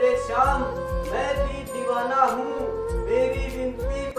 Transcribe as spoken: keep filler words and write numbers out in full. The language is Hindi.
मेरे श्याम, मैं भी दीवाना हूँ, मेरी विनती